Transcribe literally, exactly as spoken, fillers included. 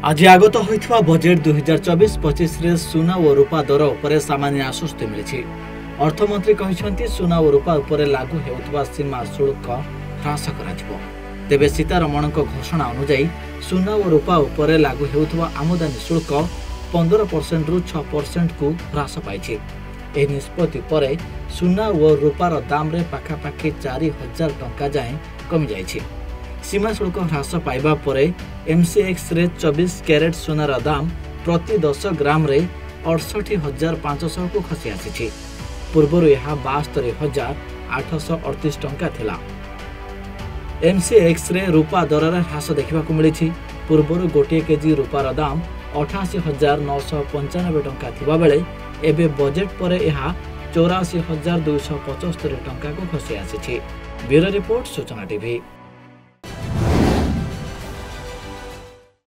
आज आगत होइथिबा बजेट दुई हजार चौबीस पच्चीस रे सुना और रूपा दर उपरे सामान्य आश्वस्ति मिली। अर्थमंत्री कहते सुना और रूपा उपरे लागू हेउथिबा सीमा शुल्क ह्रास कराजिबो। तेबे सीतारमण घोषणा अनुसार सुना और रूपा उपरे लागू हेउथिबा आमदानी शुल्क पंद्रह परसेंट रु छह परसेंट को ह्रास पाइछि। एही निष्पत्ति परे सुना और रूपार दाम रे पाखापाखि चारि हजार टंका जाए कमी जाइछि। सीमा शुल्क ह्रास पाइबा परे एमसीएक्स रे चौबीस कैरेट सोनार दाम प्रति दस ग्राम रे अड़सठ हजार पांचश को खसी आसी। पूर्वर यह बास्तरी हजार आठश अड़तीस टंका थिला। एमसीएक्स रे रूपा दर रे ह्रास देखा मिली। पूर्वर गोटे केजी रूपार दाम अठाशी हजार नौश पंचानबे टंका थिबा बेले एबे बजेट परे यह चौराशी हजार दुईश पचस्तरी टंका को खसी आसी। Bureau report Suchana TV.